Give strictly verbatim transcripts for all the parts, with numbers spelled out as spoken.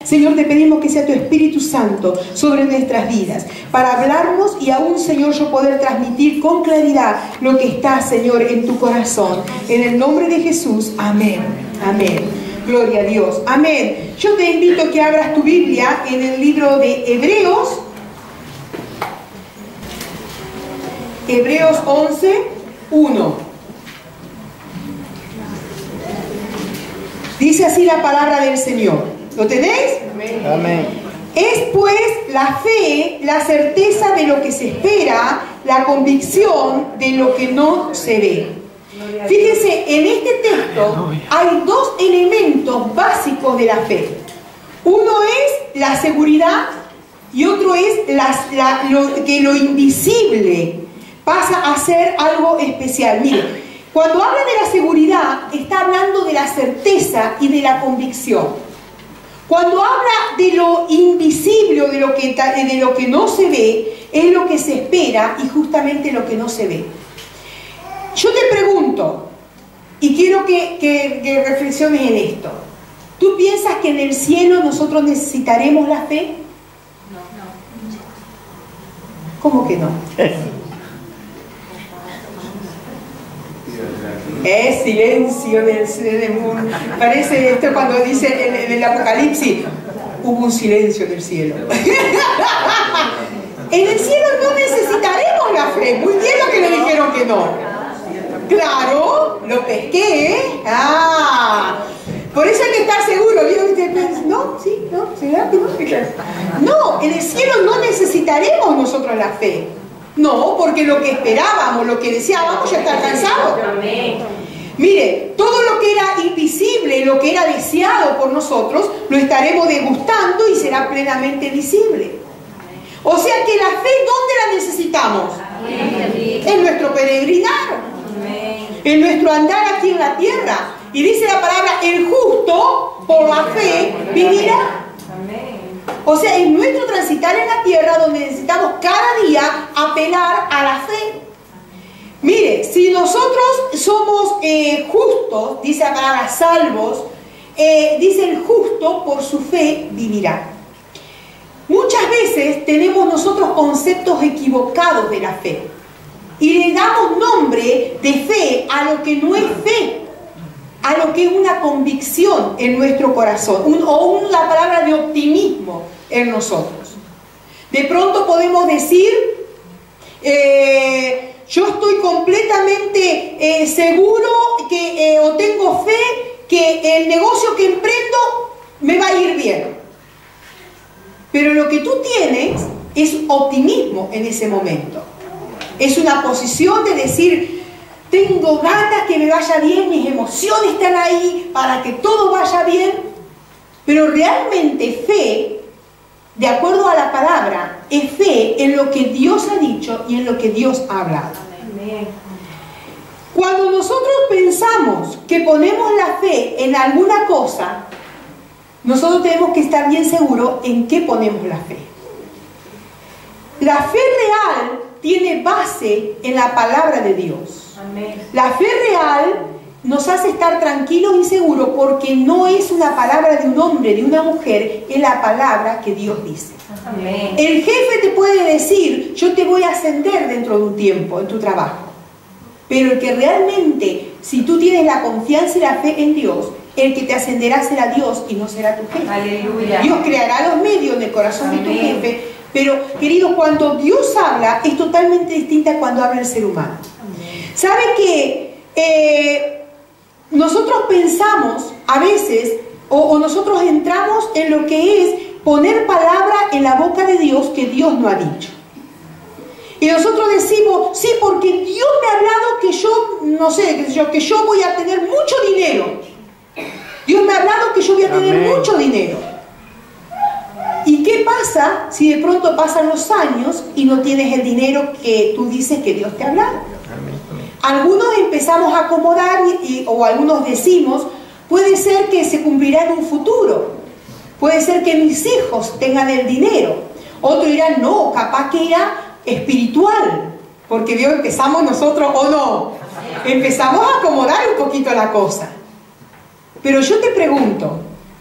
Señor, te pedimos que sea tu Espíritu Santo sobre nuestras vidas, para hablarnos y aún, Señor, yo poder transmitir con claridad lo que está, Señor, en tu corazón. En el nombre de Jesús, amén, amén. Gloria a Dios, amén. Yo te invito a que abras tu Biblia en el libro de Hebreos, Hebreos once, uno. Dice así la palabra del Señor. ¿Lo tenéis? Amén. Es pues la fe, la certeza de lo que se espera, la convicción de lo que no se ve. Fíjense, en este texto hay dos elementos básicos de la fe. Uno es la seguridad y otro es la, la, lo, que lo invisible pasa a ser algo especial. Mire, cuando habla de la seguridad, está hablando de la certeza y de la convicción. Cuando habla de lo invisible o de lo que, de lo que no se ve, es lo que se espera y justamente lo que no se ve. Yo te pregunto, y quiero que, que, que reflexiones en esto. ¿Tú piensas que en el cielo nosotros necesitaremos la fe? No, no. ¿Cómo que no? Es silencio del cielo. Parece esto cuando dice en, en el Apocalipsis, hubo un silencio del cielo. En el cielo no necesitaremos la fe. Muy bien lo que le dijeron que no. Claro, lo pesqué. Ah, por eso hay que estar seguro. No, sí, no, ¿será que no? No, en el cielo no necesitaremos nosotros la fe. No, porque lo que esperábamos, lo que deseábamos ya está alcanzado. Mire, todo lo que era invisible, lo que era deseado por nosotros, lo estaremos degustando y será plenamente visible. O sea que la fe, ¿dónde la necesitamos? En nuestro peregrinar, en nuestro andar aquí en la tierra. Y dice la palabra, el justo por la fe vivirá. O sea, es nuestro transitar en la tierra donde necesitamos cada día apelar a la fe. Mire, si nosotros somos eh, justos, dice la palabra salvos, eh, dice el justo por su fe vivirá. Muchas veces tenemos nosotros conceptos equivocados de la fe y le damos nombre de fe a lo que no es fe, a lo que es una convicción en nuestro corazón, un, o una palabra de optimismo en nosotros. De pronto podemos decir, eh, yo estoy completamente eh, seguro que, eh, o tengo fe que el negocio que emprendo me va a ir bien. Pero lo que tú tienes es optimismo en ese momento. Es una posición de decir, tengo ganas que me vaya bien, mis emociones están ahí para que todo vaya bien. Pero realmente fe, de acuerdo a la palabra, es fe en lo que Dios ha dicho y en lo que Dios ha hablado. Amén. Cuando nosotros pensamos que ponemos la fe en alguna cosa, nosotros tenemos que estar bien seguros en qué ponemos la fe. La fe real tiene base en la palabra de Dios. Amén. La fe real nos hace estar tranquilos y seguros porque no es una palabra de un hombre, de una mujer, es la palabra que Dios dice. Amén. El jefe te puede decir, yo te voy a ascender dentro de un tiempo en tu trabajo. Pero el que realmente, si tú tienes la confianza y la fe en Dios, el que te ascenderá será Dios y no será tu jefe. Aleluya. Dios creará los medios en el corazón Amén. De tu jefe. Pero, queridos, cuando Dios habla, es totalmente distinta a cuando habla el ser humano. Amén. ¿Sabe que eh, nosotros pensamos a veces, o, o nosotros entramos en lo que es poner palabra en la boca de Dios que Dios no ha dicho? Y nosotros decimos, sí, porque Dios me ha hablado que yo, no sé, que yo, que yo voy a tener mucho dinero. Dios me ha hablado que yo voy a tener Amén. Mucho dinero. ¿Y qué pasa si de pronto pasan los años y no tienes el dinero que tú dices que Dios te ha hablado? Amén. Algunos empezamos a acomodar y, y, o algunos decimos, puede ser que se cumplirá en un futuro. Puede ser que mis hijos tengan el dinero. Otros dirán, no, capaz que era espiritual, porque Dios empezamos nosotros o no, empezamos a acomodar un poquito la cosa. Pero yo te pregunto,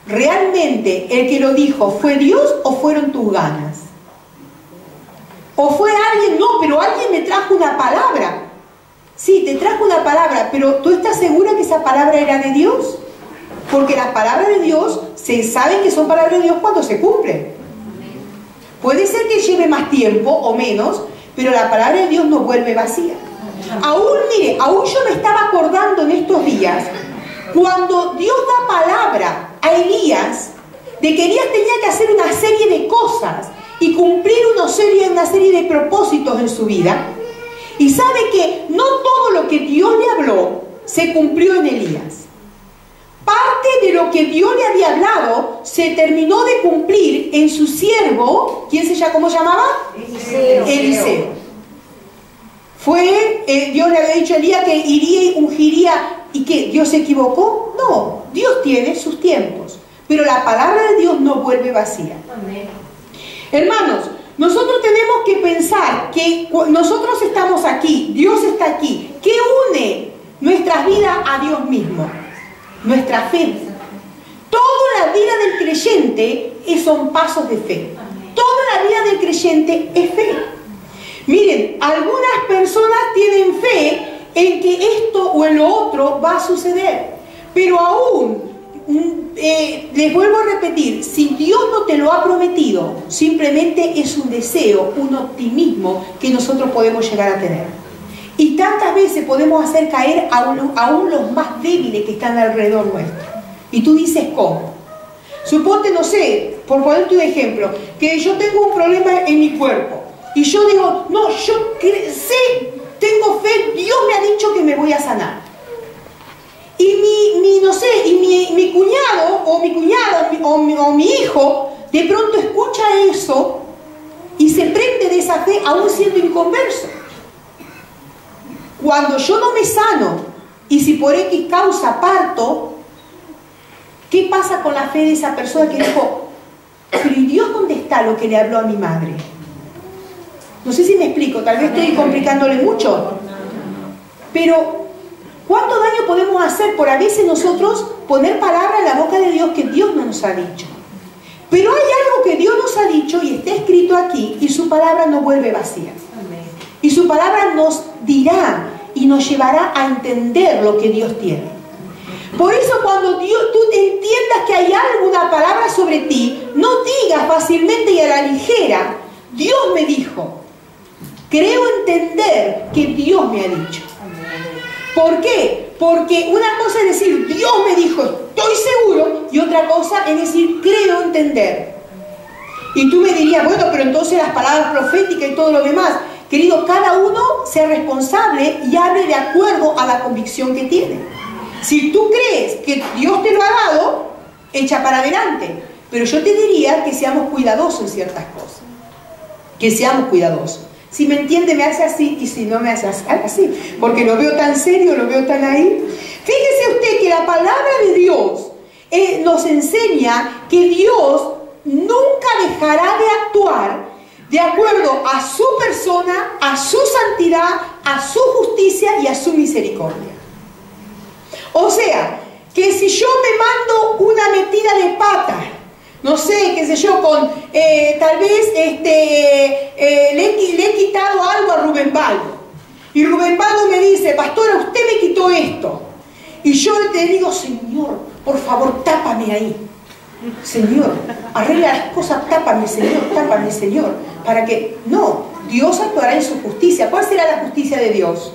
¿realmente el que lo dijo fue Dios o fueron tus ganas? ¿O fue alguien? No, pero alguien me trajo una palabra. Sí, te trajo una palabra, pero ¿tú estás segura que esa palabra era de Dios? Porque las palabras de Dios se saben que son palabras de Dios cuando se cumplen. Puede ser que lleve más tiempo o menos, pero la palabra de Dios no vuelve vacía. Aún, mire, aún yo me estaba acordando en estos días, cuando Dios da palabra a Elías, de que Elías tenía que hacer una serie de cosas y cumplir una serie, una serie de propósitos en su vida. Y sabe que no todo lo que Dios le habló se cumplió en Elías. Parte de lo que Dios le había hablado se terminó de cumplir en su siervo. ¿Quién se llama? ¿Cómo se llamaba? Eliseo. Eliseo. Fue, eh, Dios le había dicho a Elías que iría y ungiría. ¿Y qué? ¿Dios se equivocó? No, Dios tiene sus tiempos. Pero la palabra de Dios no vuelve vacía. Amén. Hermanos, nosotros tenemos que pensar que nosotros estamos aquí, Dios está aquí. ¿Qué une nuestras vidas a Dios mismo? Nuestra fe. Toda la vida del creyente son pasos de fe. Toda la vida del creyente es fe. Miren, algunas personas tienen fe en que esto o en lo otro va a suceder. Pero aún, eh, les vuelvo a repetir, si Dios no te lo ha prometido, simplemente es un deseo, un optimismo que nosotros podemos llegar a tener. Y tantas veces podemos hacer caer aún, aún los más débiles que están alrededor nuestro. Y tú dices, ¿cómo? Suponte, no sé, por ponerte un ejemplo, que yo tengo un problema en mi cuerpo. Y yo digo, no, yo sé, tengo fe, Dios me ha dicho que me voy a sanar. Y mi, mi no sé, y mi, mi cuñado, o mi cuñada, o mi, o mi hijo, de pronto escucha eso y se prende de esa fe aún siendo inconverso. Cuando yo no me sano, y si por X causa parto, ¿qué pasa con la fe de esa persona que dijo, pero ¿y Dios dónde está lo que le habló a mi madre? No sé si me explico, tal vez estoy complicándole mucho. Pero, ¿cuánto daño podemos hacer por a veces nosotros poner palabra en la boca de Dios que Dios no nos ha dicho? Pero hay algo que Dios nos ha dicho y está escrito aquí, y su palabra no vuelve vacía. Y su palabra nos dirá y nos llevará a entender lo que Dios tiene. Por eso cuando Dios, tú entiendas que hay alguna palabra sobre ti, no digas fácilmente y a la ligera, Dios me dijo. Creo entender que Dios me ha dicho. ¿Por qué? Porque una cosa es decir, Dios me dijo, estoy seguro, y otra cosa es decir, creo entender. Y tú me dirías, bueno, pero entonces las palabras proféticas y todo lo demás. Querido, cada uno sea responsable y hable de acuerdo a la convicción que tiene. Si tú crees que Dios te lo ha dado, echa para adelante. Pero yo te diría que seamos cuidadosos en ciertas cosas. Que seamos cuidadosos. Si me entiende, me hace así, y si no, me hace así. Porque lo veo tan serio, lo veo tan ahí. Fíjese usted que la palabra de Dios eh, nos enseña que Dios nunca dejará de actuar de acuerdo a su persona, a su santidad, a su justicia y a su misericordia. O sea, que si yo me mando una metida de pata, no sé, qué sé yo, con eh, tal vez este, eh, le, le he quitado algo a Rubén Baldo, y Rubén Baldo me dice, pastora, usted me quitó esto, y yo te digo, Señor, por favor, tápame ahí. Señor, arregla las cosas, tápame, Señor, tápame, Señor, para que, no, Dios actuará en su justicia. ¿Cuál será la justicia de Dios?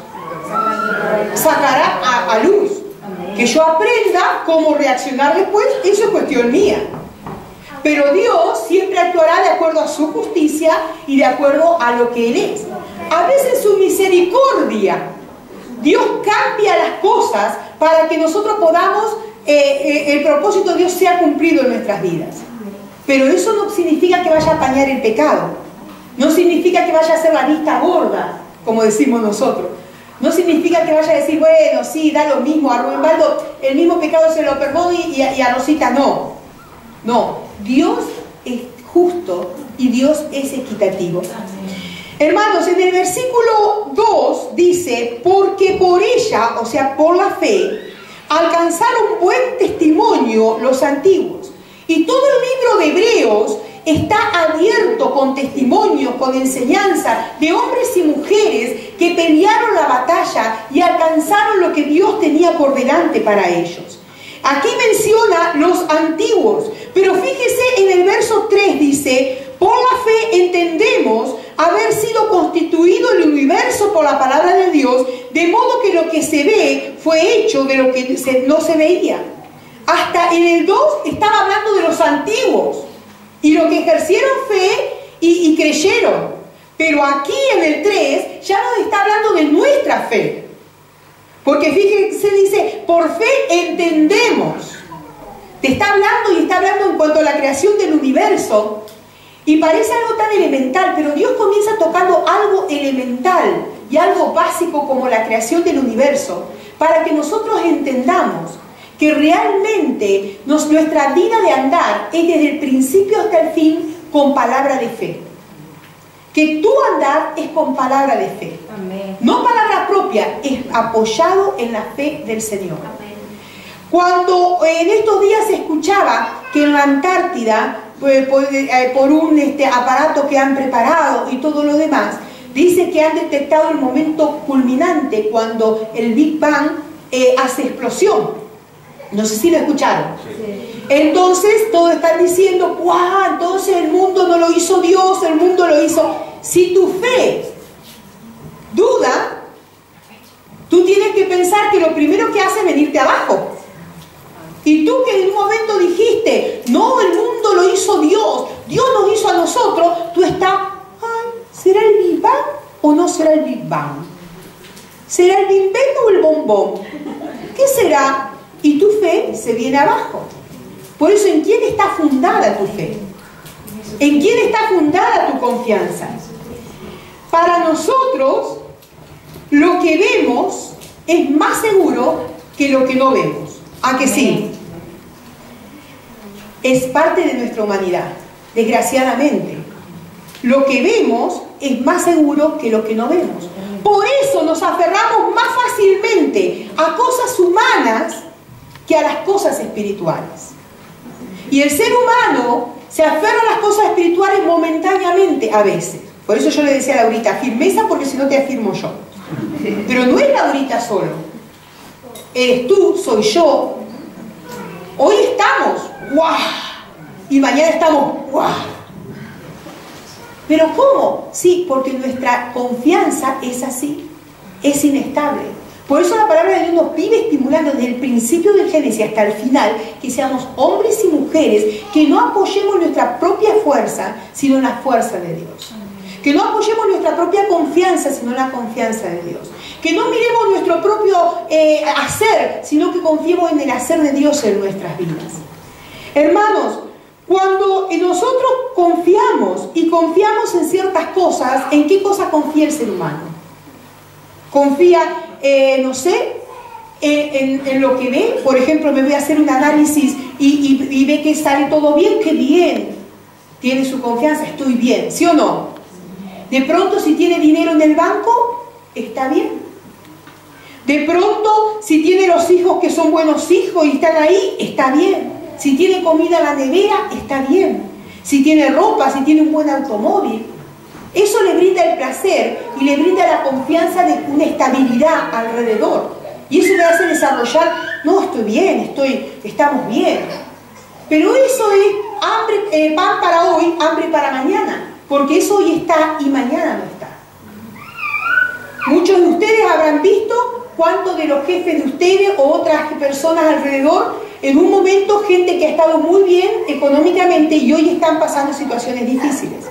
Sacará a, a luz. Que yo aprenda cómo reaccionar después, eso es cuestión mía. Pero Dios siempre actuará de acuerdo a su justicia y de acuerdo a lo que Él es. A veces su misericordia, Dios cambia las cosas para que nosotros podamos Eh, eh, el propósito de Dios sea cumplido en nuestras vidas. Pero eso no significa que vaya a apañar el pecado, no significa que vaya a hacer la vista gorda, como decimos nosotros, no significa que vaya a decir, bueno, sí, da lo mismo, a Rubén Baldo el mismo pecado se lo perdono y, y, a, y a Rosita no. No, Dios es justo y Dios es equitativo. Hermanos, en el versículo dos dice, porque por ella, o sea, por la fe, alcanzaron buen testimonio los antiguos. Y todo el libro de Hebreos está abierto con testimonios, con enseñanza de hombres y mujeres que pelearon la batalla y alcanzaron lo que Dios tenía por delante para ellos. Aquí menciona los antiguos, pero fíjese en el verso tres dice: por la fe entendemos haber sido constituido el universo por la palabra de Dios, de modo que lo que se ve fue hecho de lo que se, no se veía. Hasta en el dos estaba hablando de los antiguos y los que ejercieron fe y, y creyeron. Pero aquí en el tres ya nos está hablando de nuestra fe. Porque fíjense, dice, por fe entendemos. Te está hablando y está hablando en cuanto a la creación del universo. Y parece algo tan elemental, pero Dios comienza tocando algo elemental y algo básico como la creación del universo, para que nosotros entendamos que realmente nos, nuestra vida de andar es desde el principio hasta el fin con palabra de fe. Que tu andar es con palabra de fe. Amén. No palabra propia, es apoyado en la fe del Señor. Amén. Cuando eh, en estos días se escuchaba que en la Antártida, eh, por, eh, por un este, aparato que han preparado y todo lo demás, dice que han detectado el momento culminante cuando el Big Bang eh, hace explosión. No sé si lo escucharon. Sí. Entonces todos están diciendo, ¡guau! Entonces el mundo no lo hizo Dios, el mundo lo hizo. Si tu fe duda, tú tienes que pensar que lo primero que hace es venirte abajo. Y tú que en un momento dijiste, no, el mundo lo hizo Dios, Dios nos hizo a nosotros, tú estás, ay, ¿será el Big Bang o no será el Big Bang? ¿Será el Big Bang o el bombón? ¿Qué será? Y tu fe se viene abajo. Por eso, ¿en quién está fundada tu fe? ¿En quién está fundada tu confianza? Para nosotros, lo que vemos es más seguro que lo que no vemos. ¿A que sí? Es parte de nuestra humanidad, desgraciadamente. Lo que vemos es más seguro que lo que no vemos. Por eso nos aferramos más fácilmente a cosas humanas que a las cosas espirituales. Y el ser humano se aferra a las cosas espirituales momentáneamente a veces. Por eso yo le decía a Laurita, firmeza, porque si no te afirmo yo. Pero no es Laurita solo. Eres tú, soy yo. Hoy estamos, ¡guau! Y mañana estamos, ¡guau! ¿Pero cómo? Sí, porque nuestra confianza es así, es inestable. Por eso la palabra de Dios nos vive estimulando desde el principio del Génesis hasta el final, que seamos hombres y mujeres, que no apoyemos nuestra propia fuerza, sino en la fuerza de Dios. Que no apoyemos nuestra propia confianza, sino en la confianza de Dios. Que no miremos nuestro propio eh, hacer, sino que confiemos en el hacer de Dios en nuestras vidas. Hermanos, cuando nosotros confiamos y confiamos en ciertas cosas, ¿en qué cosa confía el ser humano? Confía, eh, no sé, en, en, en lo que ve. Por ejemplo, me voy a hacer un análisis y, y, y ve que sale todo bien, qué bien. Tiene su confianza, estoy bien, ¿sí o no? De pronto, si tiene dinero en el banco, está bien. De pronto, si tiene los hijos que son buenos hijos y están ahí, está bien. Si tiene comida en la nevera, está bien. Si tiene ropa, si tiene un buen automóvil, eso le brinda el placer y le brinda la confianza de una estabilidad alrededor. Y eso le hace desarrollar, no, estoy bien, estoy, estamos bien. Pero eso es hambre, eh, pan para hoy, hambre para mañana. Porque eso hoy está y mañana no está. Muchos de ustedes habrán visto cuántos de los jefes de ustedes o otras personas alrededor, en un momento gente que ha estado muy bien económicamente y hoy están pasando situaciones difíciles.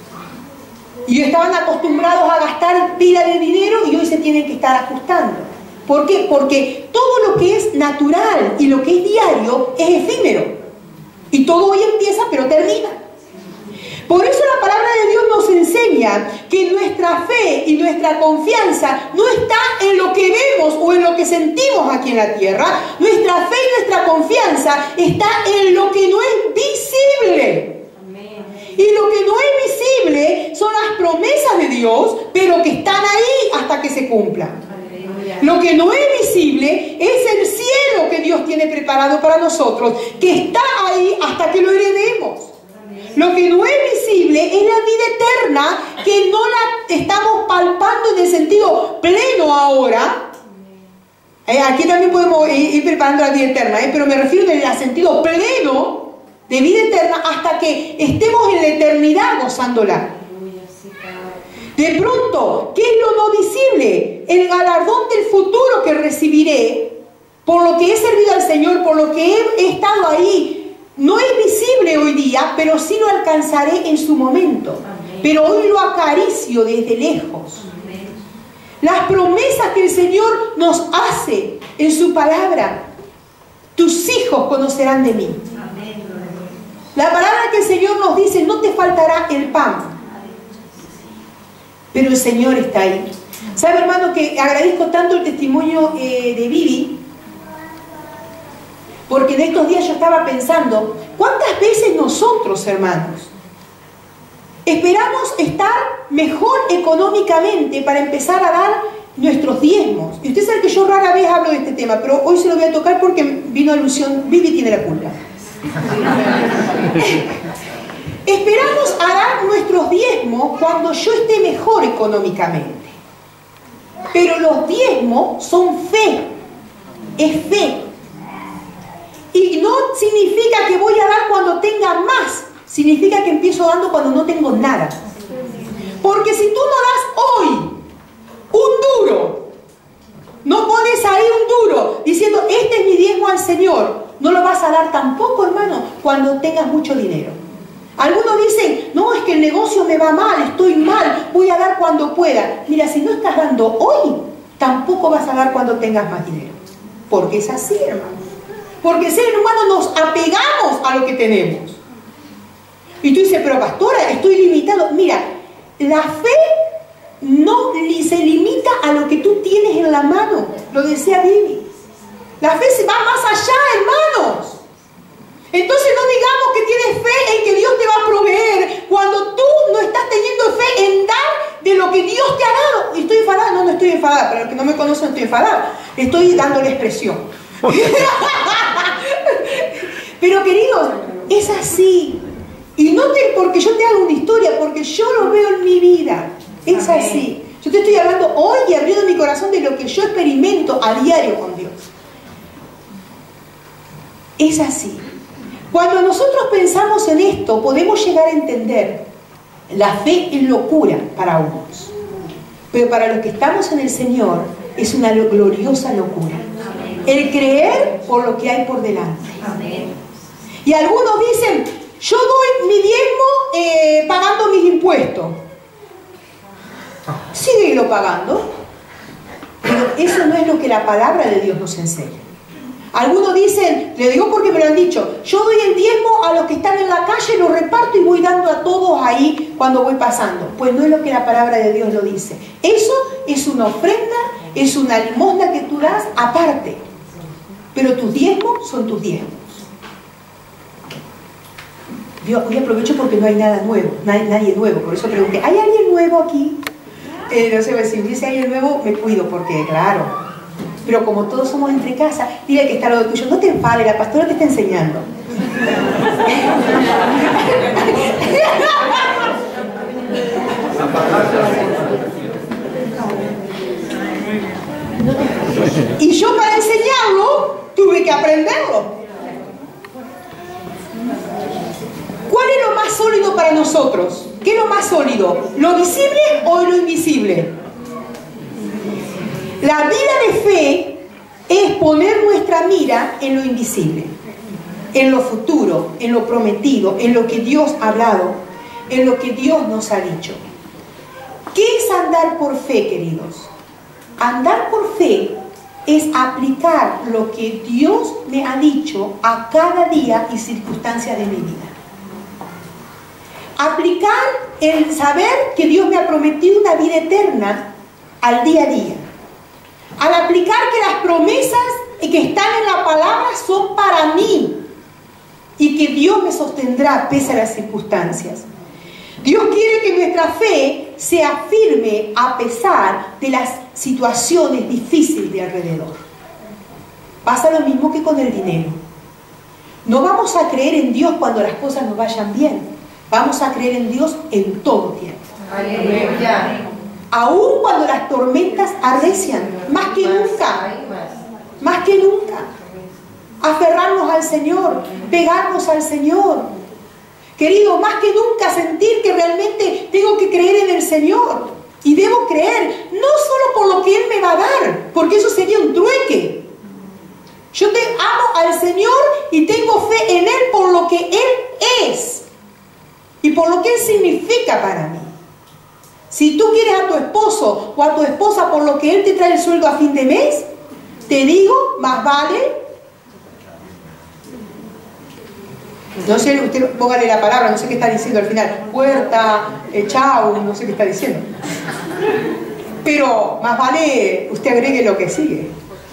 Y estaban acostumbrados a gastar pila de dinero y hoy se tienen que estar ajustando. ¿Por qué? Porque todo lo que es natural y lo que es diario es efímero. Y todo hoy empieza pero termina. Por eso la palabra de Dios nos enseña que nuestra fe y nuestra confianza no está en lo que vemos o en lo que sentimos aquí en la tierra. Nuestra fe y nuestra confianza está en lo que no es visible. Amén. Y lo que no es visible son las promesas de Dios, pero que están ahí hasta que se cumplan. Lo que no es visible es el cielo lo que Dios tiene preparado para nosotros, que está ahí hasta que lo heredemos. Lo que no es visible es la vida eterna, que no la estamos palpando en el sentido pleno ahora. Eh, aquí también podemos ir, ir preparando la vida eterna, eh, pero me refiero en el sentido pleno de vida eterna hasta que estemos en la eternidad gozándola. De pronto, ¿qué es lo no visible? El galardón del futuro que recibiré por lo que he servido al Señor, por lo que he, he estado ahí. No es visible hoy día, pero sí lo alcanzaré en su momento. Amén. Pero hoy lo acaricio desde lejos. Amén. Las promesas que el Señor nos hace en su palabra. Tus hijos conocerán de mí. Amén. La palabra que el Señor nos dice, no te faltará el pan. Pero el Señor está ahí. ¿Sabe, hermano, que agradezco tanto el testimonio eh, de Vivi? Porque en estos días yo estaba pensando, ¿cuántas veces nosotros, hermanos, esperamos estar mejor económicamente para empezar a dar nuestros diezmos? Y usted sabe que yo rara vez hablo de este tema, pero hoy se lo voy a tocar porque vino alusión, Vivi tiene la culpa. Esperamos a dar nuestros diezmos cuando yo esté mejor económicamente. Pero los diezmos son fe, es fe. Y no significa que voy a dar cuando tenga más, significa que empiezo dando cuando no tengo nada. Porque si tú no das hoy un duro, no pones ahí un duro diciendo, este es mi diezmo al Señor, no lo vas a dar tampoco, hermano, cuando tengas mucho dinero. Algunos dicen, no, es que el negocio me va mal, estoy mal, voy a dar cuando pueda. Mira, si no estás dando hoy, tampoco vas a dar cuando tengas más dinero. Porque es así, hermano. Porque el ser humano nos apegamos a lo que tenemos. Y tú dices, pero pastora, estoy limitado. Mira, la fe no se limita a lo que tú tienes en la mano. Lo decía Vivi. La fe se va más allá, hermanos. Entonces no digamos que tienes fe en que Dios te va a proveer cuando tú no estás teniendo fe en dar de lo que Dios te ha dado. Y estoy enfadada, no, no estoy enfadada. Para los que no me conocen, no estoy enfadada. Estoy dando la expresión. Pero queridos, es así. Y no te, porque yo te hago una historia, porque yo lo veo en mi vida. Es así. Yo te estoy hablando hoy y abriendo mi corazón de lo que yo experimento a diario con Dios. Es así. Cuando nosotros pensamos en esto, podemos llegar a entender, la fe es locura para unos, pero para los que estamos en el Señor es una gloriosa locura. El creer por lo que hay por delante. Amén. Y algunos dicen, yo doy mi diezmo eh, pagando mis impuestos. Síguelo pagando. Pero eso no es lo que la palabra de Dios nos enseña. Algunos dicen, le digo porque me lo han dicho, yo doy el diezmo a los que están en la calle, lo reparto y voy dando a todos ahí cuando voy pasando. Pues no es lo que la palabra de Dios lo dice. Eso es una ofrenda, es una limosna que tú das aparte. Pero tus diezmos son tus diezmos. Yo hoy aprovecho porque no hay nada nuevo, nadie, nadie nuevo. Por eso pregunté, ¿hay alguien nuevo aquí? Eh, no sé, si dice alguien nuevo, me cuido porque, claro. Pero como todos somos entre casa, dile que está lo tuyo. No te enfades, la pastora te está enseñando. Y yo para enseñarlo tuve que aprenderlo. ¿Cuál es lo más sólido para nosotros? ¿Qué es lo más sólido? ¿Lo visible o lo invisible? La vida de fe es poner nuestra mira en lo invisible, en lo futuro, en lo prometido, en lo que Dios ha hablado, en lo que Dios nos ha dicho. ¿Qué es andar por fe, queridos? Andar por fe es aplicar lo que Dios me ha dicho a cada día y circunstancia de mi vida. Aplicar el saber que Dios me ha prometido una vida eterna al día a día. Al aplicar que las promesas que están en la palabra son para mí y que Dios me sostendrá pese a las circunstancias. Dios quiere que nuestra fe sea firme a pesar de las situaciones difíciles de alrededor. Pasa lo mismo que con el dinero. No vamos a creer en Dios cuando las cosas nos vayan bien. Vamos a creer en Dios en todo tiempo. Aleluya. Aún cuando las tormentas arrecian, más que nunca, más que nunca. Aferrarnos al Señor, pegarnos al Señor. Querido, más que nunca sentir que realmente tengo que creer en el Señor. Y debo creer, no solo por lo que Él me va a dar, porque eso sería un trueque. Yo te amo al Señor y tengo fe en Él por lo que Él es y por lo que Él significa para mí. Si tú quieres a tu esposo o a tu esposa por lo que Él te trae el sueldo a fin de mes, te digo, más vale. No sé, usted póngale la palabra, no sé qué está diciendo al final. Puerta, eh, chau, no sé qué está diciendo. Pero más vale usted agregue lo que sigue.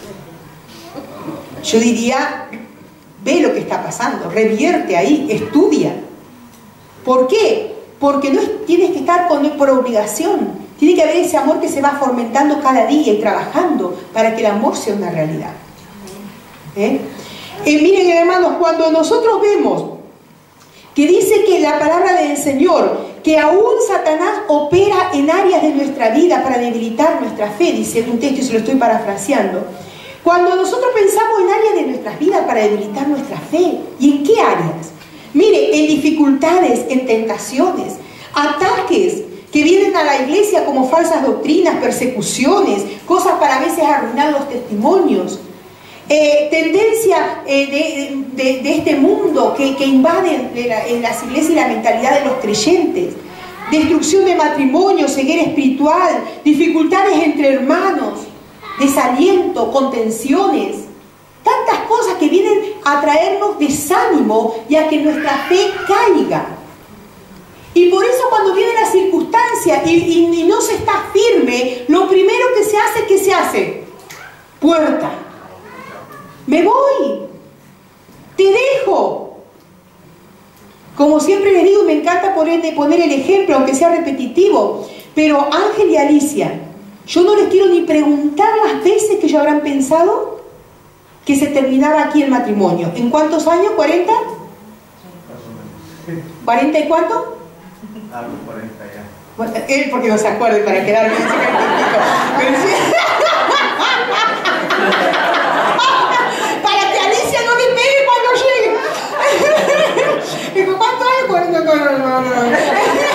Yo diría, ve lo que está pasando, revierte ahí, estudia. ¿Por qué? Porque no es, tienes que estar con él por obligación. Tiene que haber ese amor que se va fomentando cada día y trabajando para que el amor sea una realidad. ¿Eh? Eh, miren, hermanos, cuando nosotros vemos que dice que la palabra del Señor, que aún Satanás opera en áreas de nuestra vida para debilitar nuestra fe, dice un texto y se lo estoy parafraseando. Cuando nosotros pensamos en áreas de nuestras vidas para debilitar nuestra fe, ¿y en qué áreas? Mire, en dificultades, en tentaciones, ataques que vienen a la iglesia como falsas doctrinas, persecuciones, cosas para a veces arruinar los testimonios, eh, tendencia eh, de, de, de este mundo que, que invade en, la, en las iglesias y la mentalidad de los creyentes, destrucción de matrimonio, ceguera espiritual, dificultades entre hermanos, desaliento, contenciones, tantas cosas que vienen a traernos desánimo y a que nuestra fe caiga. Y por eso cuando viene la circunstancia y, y, y no se está firme, lo primero que se hace, ¿qué se hace? Puerta. Me voy. Te dejo. Como siempre les digo, me encanta poner, poner el ejemplo, aunque sea repetitivo, pero Ángel y Alicia, yo no les quiero ni preguntar las veces que ellos habrán pensado que se terminaba aquí el matrimonio. ¿En cuántos años? ¿cuarenta? ¿cuarenta y cuánto? Ah, cuarenta ya. Bueno, él porque no se acuerde para quedarme en ese para que Alicia no me pegue cuando llegue. Digo, ¿cuántos años? cuarenta.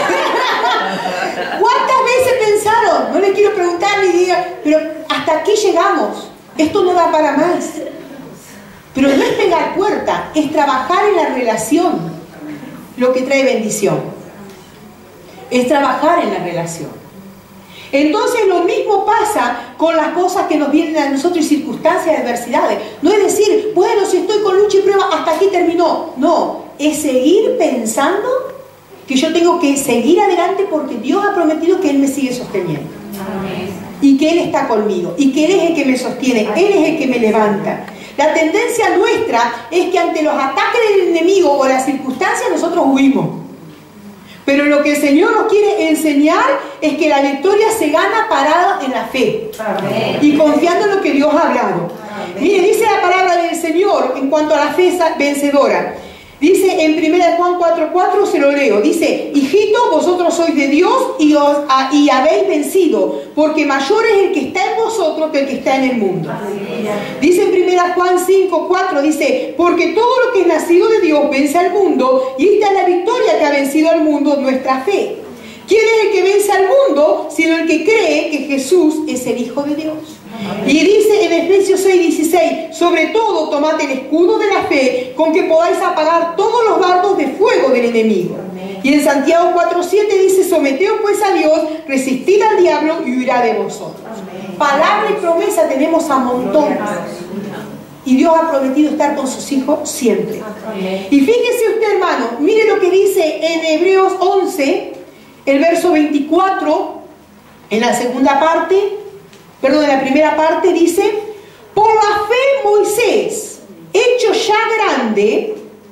¿Cuántas veces pensaron? No les quiero preguntar ni diga, pero hasta aquí llegamos. Esto no da para más. Pero no es pegar puerta, es trabajar en la relación lo que trae bendición. Es trabajar en la relación. Entonces lo mismo pasa con las cosas que nos vienen a nosotros y circunstancias de adversidades. No es decir, bueno, si estoy con lucha y prueba, hasta aquí terminó. No, es seguir pensando que yo tengo que seguir adelante porque Dios ha prometido que Él me sigue sosteniendo. Amén. Y que Él está conmigo, y que Él es el que me sostiene, Él es el que me levanta. La tendencia nuestra es que ante los ataques del enemigo o las circunstancias nosotros huimos. Pero lo que el Señor nos quiere enseñar es que la victoria se gana parada en la fe. Amén. Y confiando en lo que Dios ha hablado. Amén. Mire, dice la palabra del Señor en cuanto a la fe vencedora. Dice en primera de Juan cuatro cuatro, se lo leo, dice, hijitos, vosotros sois de Dios y, os, a, y habéis vencido, porque mayor es el que está en vosotros que el que está en el mundo. Dice en primera Juan cinco cuatro, dice, porque todo lo que es nacido de Dios vence al mundo, y esta es la victoria que ha vencido al mundo, nuestra fe. ¿Quién es el que vence al mundo? Sino el que cree que Jesús es el Hijo de Dios. Amén. Y dice en Efesios seis dieciséis, sobre todo tomad el escudo de la fe, con que podáis apagar todos los dardos de fuego del enemigo. Amén. Y en Santiago cuatro siete dice, someteos pues a Dios, resistid al diablo y huirá de vosotros. Amén. Palabra y promesa tenemos a montones. Y Dios ha prometido estar con sus hijos siempre. Amén. Y fíjese usted, hermano, mire lo que dice en Hebreos once, el verso veinticuatro, en la segunda parte, perdón, en la primera parte dice, por la fe Moisés, hecho ya grande,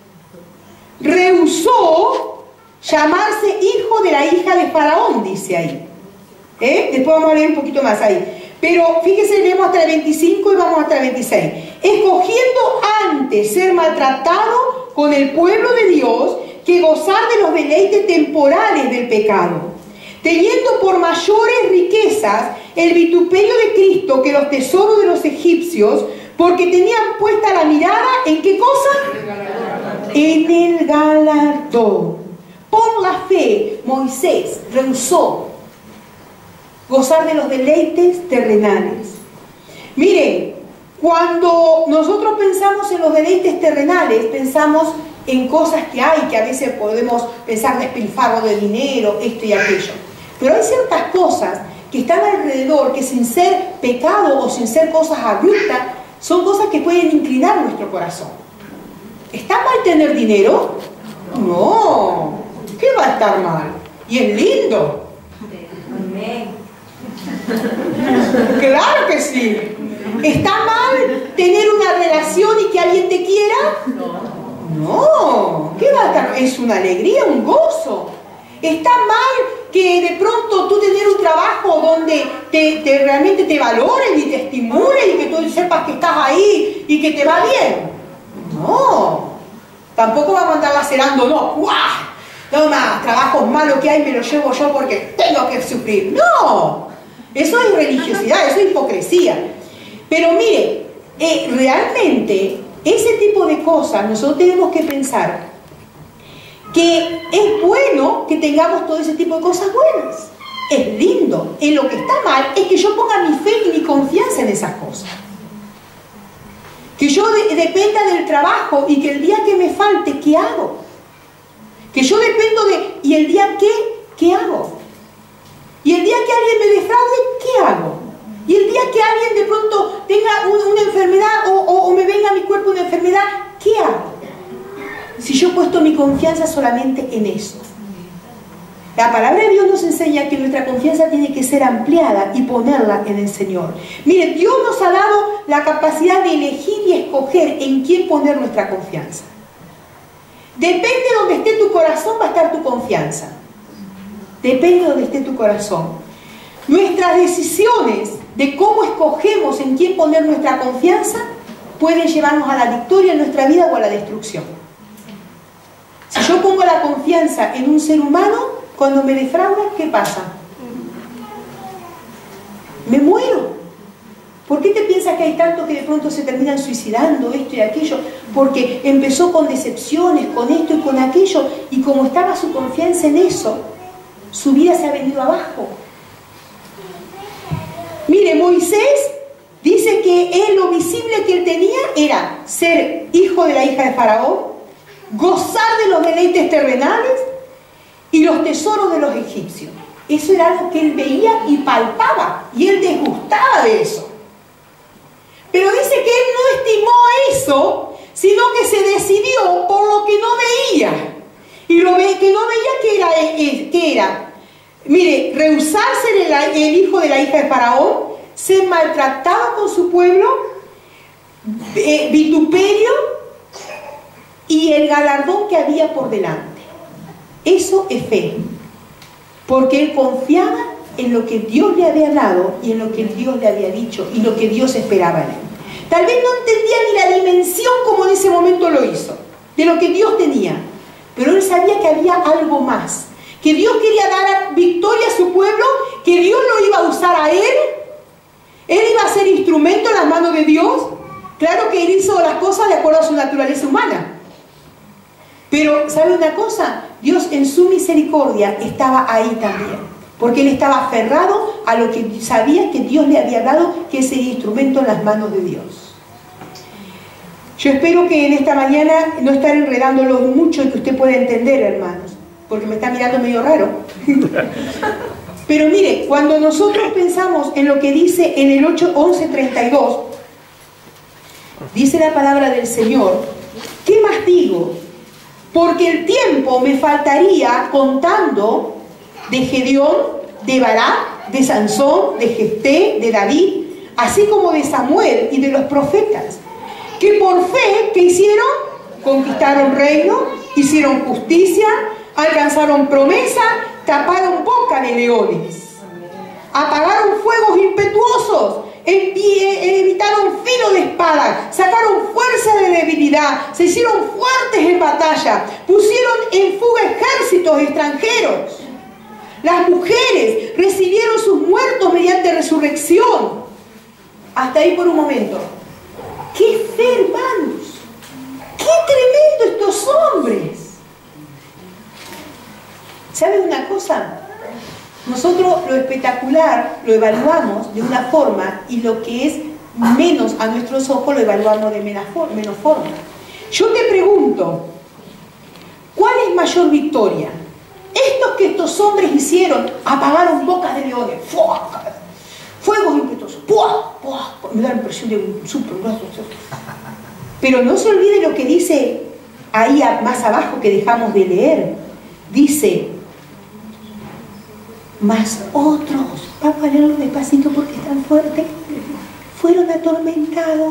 rehusó llamarse hijo de la hija de Faraón, dice ahí. ¿Eh? Después vamos a leer un poquito más ahí. Pero fíjese, leemos hasta el veinticinco y vamos hasta el veintiséis. escogiendo antes ser maltratado con el pueblo de Dios que gozar de los deleites temporales del pecado, teniendo por mayores riquezas el vituperio de Cristo que los tesoros de los egipcios, porque tenían puesta la mirada ¿en qué cosa? En el galardón. Por la fe, Moisés rehusó gozar de los deleites terrenales. Miren, cuando nosotros pensamos en los deleites terrenales, pensamos en cosas que hay, que a veces podemos pensar despilfarro de dinero, esto y aquello. Pero hay ciertas cosas que están alrededor, que sin ser pecado o sin ser cosas abruptas, son cosas que pueden inclinar nuestro corazón. ¿Está mal tener dinero? No. ¿Qué va a estar mal? Y es lindo. Claro que sí. ¿Está mal tener una relación y que alguien te quiera? No. ¿Qué va a estar? Es una alegría, un gozo. ¿Está mal que de pronto tú tener un trabajo donde te, te realmente te valoren y te estimulen y que tú sepas que estás ahí y que te va bien? No. Tampoco vamos a andar lacerando, no. ¡Guau! No más, trabajos malos que hay me los llevo yo porque tengo que sufrir. No. Eso es religiosidad, eso es hipocresía. Pero mire, eh, realmente ese tipo de cosas nosotros tenemos que pensar que es bueno que tengamos todo ese tipo de cosas buenas. Es lindo. En lo que está mal es que yo ponga mi fe y mi confianza en esas cosas. Que yo de, dependa del trabajo y que el día que me falte, ¿qué hago? Que yo dependo de... ¿Y el día que? ¿Qué hago? Y el día que alguien me defraude, ¿qué hago? Y el día que alguien de pronto tenga un, una enfermedad o, o, o me venga a mi cuerpo una enfermedad, ¿qué hago? Si yo he puesto mi confianza solamente en eso. La palabra de Dios nos enseña que nuestra confianza tiene que ser ampliada y ponerla en el Señor. Mire, Dios nos ha dado la capacidad de elegir y escoger en quién poner nuestra confianza. Depende de donde esté tu corazón, va a estar tu confianza. Depende de donde esté tu corazón. Nuestras decisiones de cómo escogemos en quién poner nuestra confianza pueden llevarnos a la victoria en nuestra vida o a la destrucción. Si yo pongo la confianza en un ser humano, cuando me defrauda, ¿qué pasa? Me muero. ¿Por qué te piensas que hay tantos que de pronto se terminan suicidando, esto y aquello? Porque empezó con decepciones, con esto y con aquello, y como estaba su confianza en eso, su vida se ha venido abajo. Mire, Moisés dice que él, lo visible que él tenía era ser hijo de la hija de Faraón, gozar de los deleites terrenales y los tesoros de los egipcios. Eso era algo que él veía y palpaba, y él desgustaba de eso. Pero dice que él no estimó eso, sino que se decidió por lo que no veía. Y lo que no veía, ¿qué era? ¿Qué era? Mire, rehusarse el, el hijo de la hija de Faraón, ser maltratado con su pueblo, eh, vituperio y el galardón que había por delante. Eso es fe, porque él confiaba en lo que Dios le había dado y en lo que Dios le había dicho y lo que Dios esperaba de él. Tal vez no entendía ni la dimensión como en ese momento lo hizo, de lo que Dios tenía, pero él sabía que había algo más, que Dios quería dar victoria a su pueblo, que Dios lo iba a usar a él, él iba a ser instrumento en las manos de Dios. Claro que él hizo las cosas de acuerdo a su naturaleza humana, pero ¿sabe una cosa? Dios en su misericordia estaba ahí también, porque él estaba aferrado a lo que sabía que Dios le había dado, que es el instrumento en las manos de Dios. Yo espero que en esta mañana no estar enredándolo mucho y que usted pueda entender, hermanos, porque me está mirando medio raro. Pero mire, cuando nosotros pensamos en lo que dice en el ocho, once, treinta y dos, dice la palabra del Señor, ¿qué más digo? Porque el tiempo me faltaría contando de Gedeón, de Barak, de Sansón, de Jefté, de David, así como de Samuel y de los profetas, que por fe, ¿qué hicieron? Conquistaron reino, hicieron justicia, alcanzaron promesa, taparon boca de leones, apagaron fuegos impetuosos, evitaron filo de espada, sacaron fuerza de debilidad, se hicieron fuertes en batalla, pusieron en fuga ejércitos extranjeros. Las mujeres recibieron sus muertos mediante resurrección. Hasta ahí por un momento. ¡Qué fe, hermanos! ¡Qué tremendo estos hombres! ¿Saben una cosa? Nosotros lo espectacular lo evaluamos de una forma y lo que es menos a nuestros ojos lo evaluamos de menos forma. Yo te pregunto, ¿cuál es mayor victoria? Estos que estos hombres hicieron, apagaron bocas de leones, ¡fua! Fuegos impetuosos, ¡pua! ¡pua! Me da la impresión de un super brazo. Pero no se olvide lo que dice ahí más abajo que dejamos de leer. Dice, mas otros, vamos a leerlo despacito porque es tan fuerte, fueron atormentados.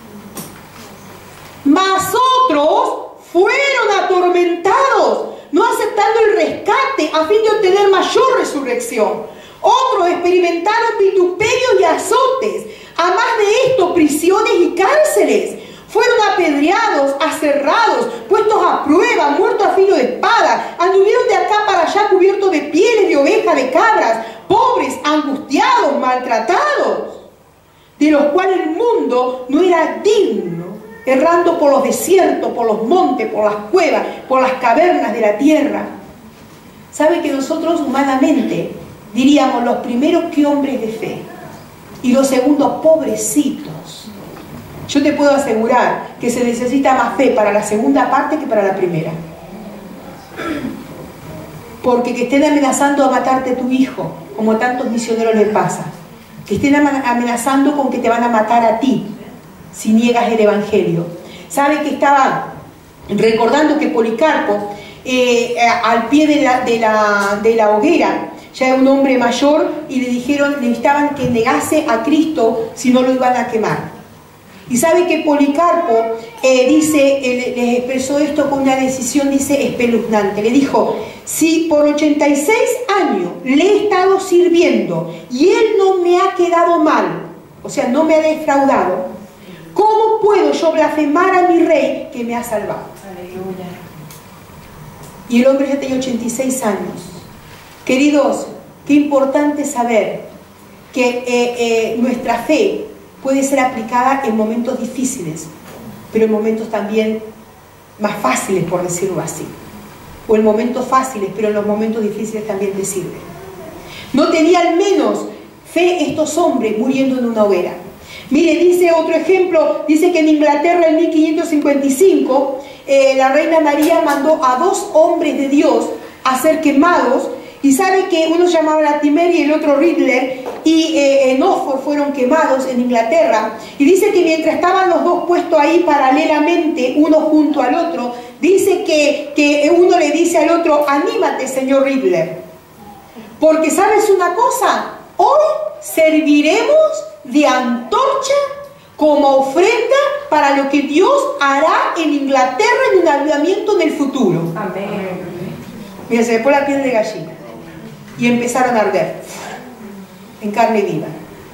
Mas otros fueron atormentados, no aceptando el rescate a fin de obtener mayor resurrección. Otros experimentaron vituperios y azotes, a más de esto prisiones y cárceles. Fueron apedreados, aserrados, puestos a prueba, muertos a filo de espada. Anduvieron de acá para allá cubiertos de pieles de oveja, de cabras, pobres, angustiados, maltratados, de los cuales el mundo no era digno, errando por los desiertos, por los montes, por las cuevas, por las cavernas de la tierra. ¿Sabe que nosotros humanamente diríamos los primeros que hombres de fe y los segundos pobrecitos? Yo te puedo asegurar que se necesita más fe para la segunda parte que para la primera. Porque que estén amenazando a matarte a tu hijo, como a tantos misioneros les pasa, que estén amenazando con que te van a matar a ti si niegas el evangelio. ¿Sabe que estaba recordando que Policarpo, eh, al pie de la, de, la, de la hoguera, ya era un hombre mayor y le dijeron, necesitaban que negase a Cristo si no lo iban a quemar? Y sabe que Policarpo eh, dice, eh, les expresó esto con una decisión, dice, espeluznante. Le dijo, si por ochenta y seis años le he estado sirviendo y él no me ha quedado mal, o sea, no me ha defraudado, ¿cómo puedo yo blasfemar a mi rey que me ha salvado? Aleluya. Y el hombre ya tenía ochenta y seis años. Queridos, qué importante saber que eh, eh, nuestra fe puede ser aplicada en momentos difíciles, pero en momentos también más fáciles, por decirlo así. O en momentos fáciles, pero en los momentos difíciles también te sirve. No tenían menos fe estos hombres muriendo en una hoguera. Mire, dice otro ejemplo, dice que en Inglaterra en mil quinientos cincuenta y cinco eh, la reina María mandó a dos hombres de Dios a ser quemados. Y sabe que uno se llamaba Latimer y el otro Riddler, y eh, en Oxford fueron quemados en Inglaterra. Y dice que mientras estaban los dos puestos ahí paralelamente, uno junto al otro, dice que, que uno le dice al otro, anímate, señor Riddler, porque ¿sabes una cosa? Hoy serviremos de antorcha como ofrenda para lo que Dios hará en Inglaterra en un avivamiento en el futuro. Amén. Mira, se me pone la piel de gallina. Y empezaron a arder en carne viva.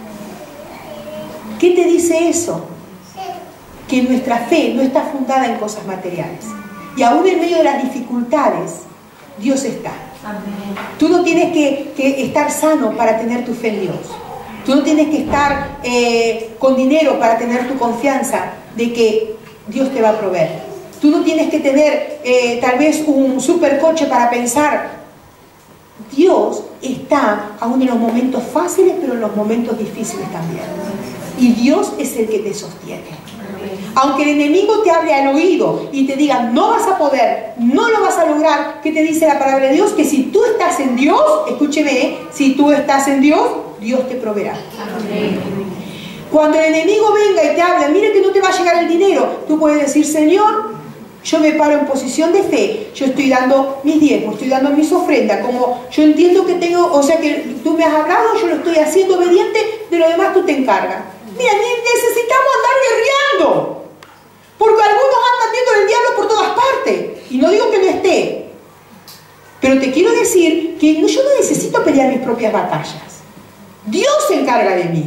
¿Qué te dice eso? Que nuestra fe no está fundada en cosas materiales. Y aún en medio de las dificultades, Dios está. Amén. Tú no tienes que, que estar sano para tener tu fe en Dios. Tú no tienes que estar eh, con dinero para tener tu confianza de que Dios te va a proveer. Tú no tienes que tener eh, tal vez un supercoche para pensar. Dios está aún en los momentos fáciles, pero en los momentos difíciles también. Y Dios es el que te sostiene. Aunque el enemigo te hable al oído y te diga, no vas a poder, no lo vas a lograr, ¿qué te dice la palabra de Dios? Que si tú estás en Dios, escúcheme, ¿eh? Si tú estás en Dios, Dios te proveerá. Amén. Cuando el enemigo venga y te habla, mire que no te va a llegar el dinero, tú puedes decir, Señor, yo me paro en posición de fe, yo estoy dando mis diezmos, estoy dando mis ofrendas, como yo entiendo que tengo, o sea que tú me has hablado, yo lo estoy haciendo obediente, de lo demás tú te encargas. Mira, necesitamos andar guerreando, porque algunos andan viendo el diablo por todas partes, y no digo que no esté, pero te quiero decir que yo no necesito pelear mis propias batallas. Dios se encarga de mí.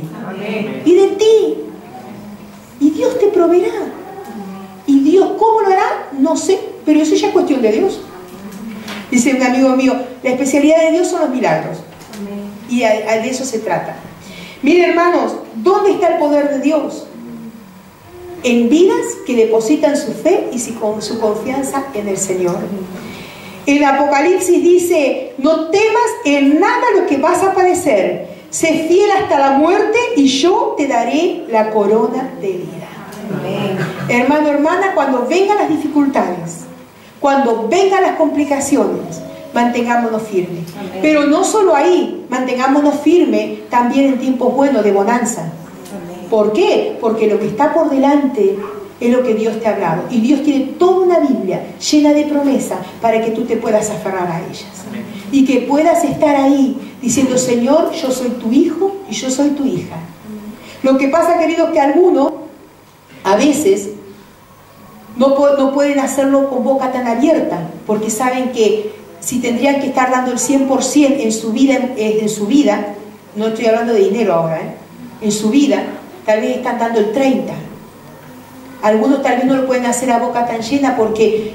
Amén. Y de ti. Y Dios te proveerá. Y Dios, ¿cómo lo hará? No sé, pero eso ya es cuestión de Dios. Dice un amigo mío, la especialidad de Dios son los milagros. Amén. Y a, a de eso se trata. Miren, hermanos, ¿dónde está el poder de Dios? En vidas que depositan su fe y su confianza en el Señor. El Apocalipsis dice, no temas en nada lo que vas a padecer, sé fiel hasta la muerte y yo te daré la corona de vida. Amén. Hermano, hermana, cuando vengan las dificultades, cuando vengan las complicaciones, mantengámonos firmes. Amén. Pero no solo ahí, mantengámonos firmes también en tiempos buenos de bonanza. Amén. ¿Por qué? Porque lo que está por delante es lo que Dios te ha hablado. Y Dios tiene toda una Biblia llena de promesas para que tú te puedas aferrar a ellas. Amén. Y que puedas estar ahí diciendo, Señor, yo soy tu hijo y yo soy tu hija. Amén. Lo que pasa, queridos, que algunos a veces no, no pueden hacerlo con boca tan abierta, porque saben que si tendrían que estar dando el cien por ciento en su vida, en su vida, no estoy hablando de dinero ahora, ¿eh? En su vida, tal vez están dando el treinta por ciento. Algunos tal vez no lo pueden hacer a boca tan llena porque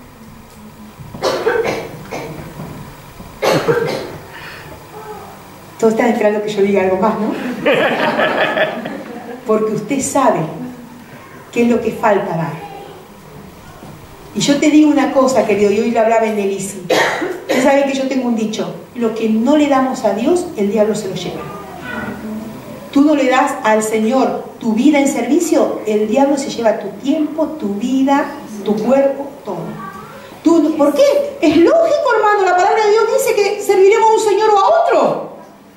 todos están esperando que yo diga algo más, ¿no? Porque usted sabe qué es lo que falta dar. Y yo te digo una cosa, querido, y hoy lo hablaba en el I C I. Usted sabe que yo tengo un dicho, lo que no le damos a Dios, el diablo se lo lleva. Tú no le das al Señor tu vida en servicio, el diablo se lleva tu tiempo, tu vida, tu cuerpo, todo. ¿Tú, ¿Por qué? Es lógico, hermano, la palabra de Dios dice que serviremos a un Señor o a otro.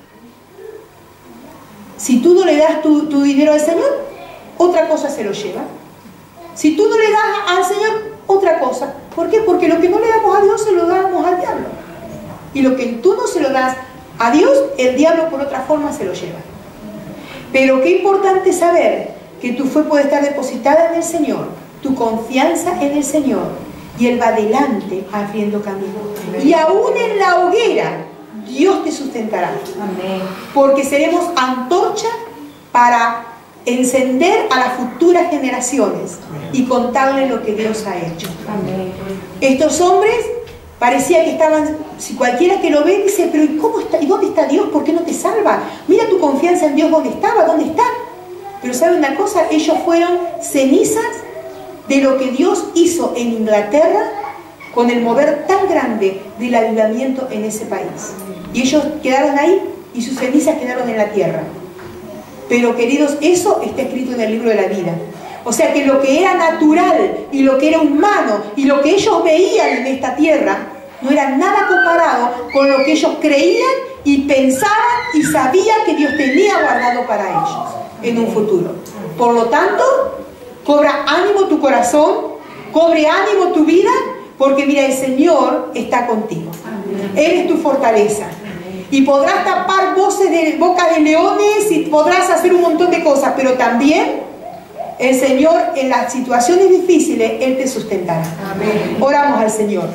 Si tú no le das tu, tu dinero al Señor, otra cosa se lo lleva. Si tú no le das al Señor, otra cosa. ¿Por qué? Porque lo que no le damos a Dios se lo damos al diablo. Y lo que tú no se lo das a Dios, el diablo por otra forma se lo lleva. Pero qué importante saber que tu fe puede estar depositada en el Señor, tu confianza en el Señor, y Él va adelante abriendo camino. Amén. Y aún en la hoguera, Dios te sustentará. Amén. Porque seremos antorcha para encender a las futuras generaciones. Amén. Y contarles lo que Dios ha hecho. Amén. Estos hombres parecía que estaban, si cualquiera que lo ve dice, pero ¿y cómo está? ¿Y dónde está Dios? ¿Por qué no te salva? Mira tu confianza en Dios, ¿dónde estaba? ¿Dónde está? Pero ¿saben una cosa? Ellos fueron cenizas de lo que Dios hizo en Inglaterra con el mover tan grande del avivamiento en ese país. Y ellos quedaron ahí y sus cenizas quedaron en la tierra. Pero, queridos, eso está escrito en el libro de la vida. O sea que lo que era natural y lo que era humano y lo que ellos veían en esta tierra no era nada comparado con lo que ellos creían y pensaban y sabían que Dios tenía guardado para ellos en un futuro. Por lo tanto, cobra ánimo tu corazón, cobre ánimo tu vida, porque mira, el Señor está contigo. Él es tu fortaleza. Y podrás tapar voces de boca de leones y podrás hacer un montón de cosas, pero también el Señor en las situaciones difíciles, Él te sustentará. Amén. Oramos al Señor.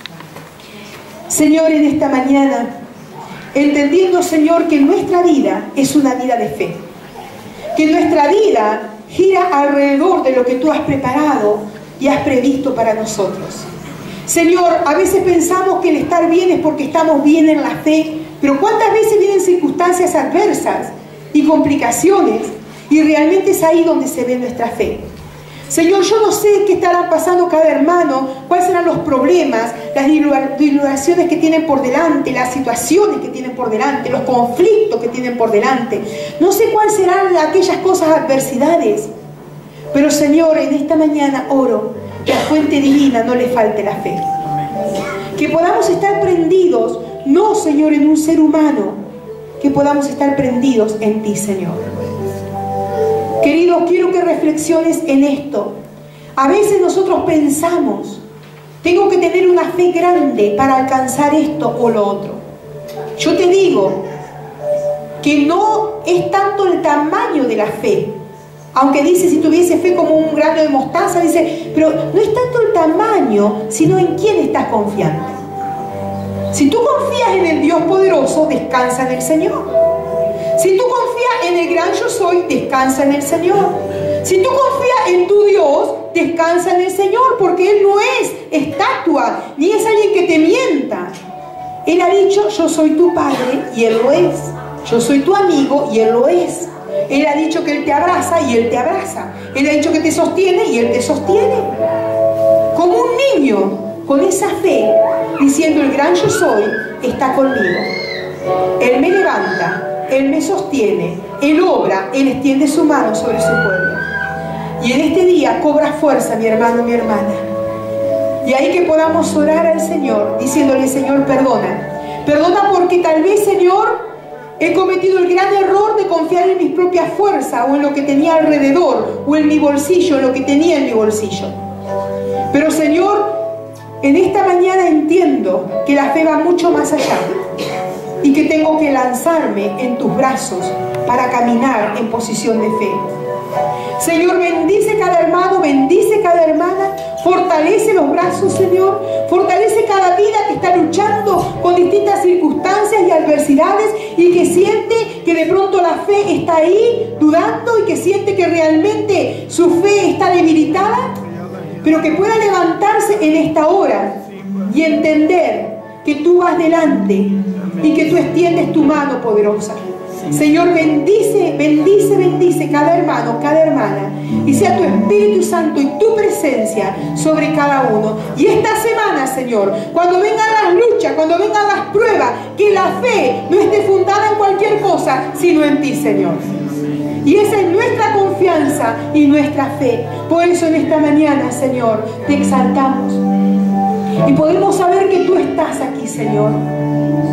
Señor, en esta mañana, entendiendo, Señor, que nuestra vida es una vida de fe, que nuestra vida gira alrededor de lo que tú has preparado y has previsto para nosotros. Señor, a veces pensamos que el estar bien es porque estamos bien en la fe, pero ¿cuántas veces vienen circunstancias adversas y complicaciones? Y realmente es ahí donde se ve nuestra fe. Señor, yo no sé qué estarán pasando cada hermano, cuáles serán los problemas, las diluraciones que tienen por delante, las situaciones que tienen por delante, los conflictos que tienen por delante. No sé cuáles serán aquellas cosas, adversidades. Pero, Señor, en esta mañana oro que a fuente divina no le falte la fe. Que podamos estar prendidos, no, Señor, en un ser humano, que podamos estar prendidos en ti, Señor. Queridos, quiero que reflexiones en esto. A veces nosotros pensamos, tengo que tener una fe grande para alcanzar esto o lo otro. Yo te digo que no es tanto el tamaño de la fe. Aunque dice, si tuviese fe como un grano de mostaza, dice, pero no es tanto el tamaño, sino en quién estás confiando. Si tú confías en el Dios poderoso, descansa en el Señor. Si tú confías en el gran yo soy, descansa en el Señor. Si tú confías en tu Dios, descansa en el Señor, porque Él no es estatua, ni es alguien que te mienta. Él ha dicho, yo soy tu Padre, y Él lo es. Yo soy tu amigo, y Él lo es. Él ha dicho que Él te abraza, y Él te abraza. Él ha dicho que te sostiene, y Él te sostiene. Como un niño, con esa fe, diciendo, el gran yo soy, está conmigo. Él me levanta, Él me sostiene, Él obra, Él extiende su mano sobre su pueblo. Y en este día cobra fuerza, mi hermano, mi hermana. Y ahí que podamos orar al Señor, diciéndole, Señor, perdona. Perdona porque tal vez, Señor, he cometido el gran error de confiar en mis propias fuerzas, o en lo que tenía alrededor, o en mi bolsillo, en lo que tenía en mi bolsillo. Pero, Señor, en esta mañana entiendo que la fe va mucho más allá y que tengo que lanzarme en tus brazos para caminar en posición de fe. Señor, bendice cada hermano, bendice cada hermana, fortalece los brazos, Señor, fortalece cada vida que está luchando con distintas circunstancias y adversidades y que siente que de pronto la fe está ahí dudando y que siente que realmente su fe está debilitada, pero que pueda levantarse en esta hora y entender que tú vas delante y que tú extiendes tu mano poderosa. Señor, bendice, bendice, bendice cada hermano, cada hermana, y sea tu Espíritu Santo y tu presencia sobre cada uno. Y esta semana, Señor, cuando vengan las luchas, cuando vengan las pruebas, que la fe no esté fundada en cualquier cosa, sino en ti, Señor. Y esa es nuestra confianza y nuestra fe. Por eso en esta mañana, Señor, te exaltamos. Y podemos saber que tú estás aquí, Señor.